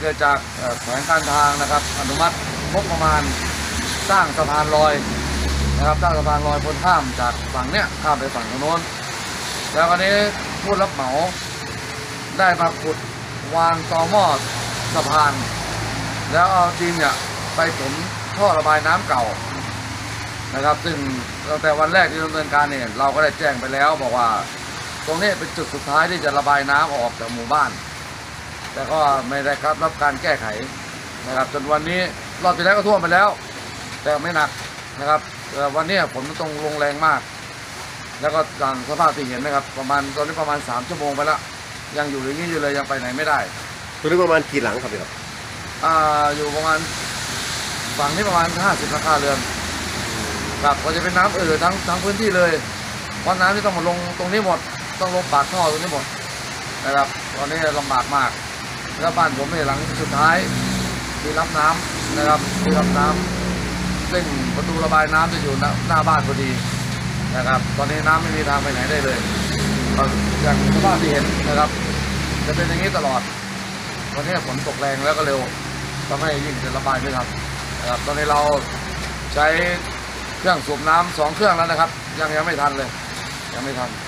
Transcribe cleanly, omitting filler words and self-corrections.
กิดจากแผนการทางนะครับอนุมัติงบประมาณสร้างสะพานลอยนะครับสร้างสะพานลอยพ้นข้ามจากฝั่งเนี้ยข้ามไปฝั่งโน้นแล้วอันนี้ผู้รับเหมาได้มาขุดวางตอหม้อสะพานแล้วเอาดินเนี่ยไปถมท่อระบายน้ำเก่านะครับซึ่งตั้งแต่วันแรกที่ดำเนินการเนี่ยเราก็ได้แจ้งไปแล้วบอกว่าตรงนี้เป็นจุดสุดท้ายที่จะระบายน้ำออกจากหมู่บ้านแต่ก็ไม่ได้รับการแก้ไขนะครับจนวันนี้รอบที่แล้วก็ท่วมไปแล้วแต่ไม่หนักนะครับวันนี้ฝนมันต้องลงแรงมากแล้วก็ตามสภาพที่เห็นนะครับประมาณตอนนี้ประมาณ3 ชั่วโมงไปแล้วยังอยู่อย่างนี้อยู่เลยยังไปไหนไม่ได้ตัวนี้ประมาณกี่หลังครับพี่ครับอยู่ประมาณฝั่งนี้ประมาณ50 หลังคาเรือนครับก็จะเป็นน้ำทั้งพื้นที่เลยเพราะน้ำที่ต้องมาลงตรงนี้หมดต้องลงปากท่อตรงนี้หมดนะครับตอนนี้ลำบากมากแล้วบ้านผมในหลังสุดท้ายที่รับน้ำนะครับที่รับน้ำซึ่งประตูระบายน้ำจะอยู่หน้าบ้านพอดีนะครับตอนนี้น้ำไม่มีทางไปไหนได้เลยอย่างสภาพที่เห็นนะครับจะเป็นอย่างนี้ตลอดวันนี้ฝนตกแรงแล้วก็เร็วทำให้ยิ่งจะระบายไม่ทันนะครับตอนนี้เราใช้เครื่องสูบน้ำ2 เครื่องแล้วนะครับยังไม่ทันเลยยังไม่ทัน